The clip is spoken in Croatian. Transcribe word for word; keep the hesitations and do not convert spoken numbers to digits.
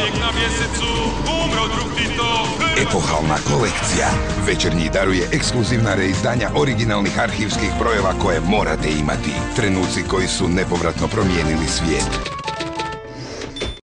Čovjek na mjesecu, umro drug Tito. Epohalna kolekcija. Večernji daruje ekskluzivna reizdanja originalnih arhivskih brojeva koje morate imati. Trenuci koji su nepovratno promijenili svijet.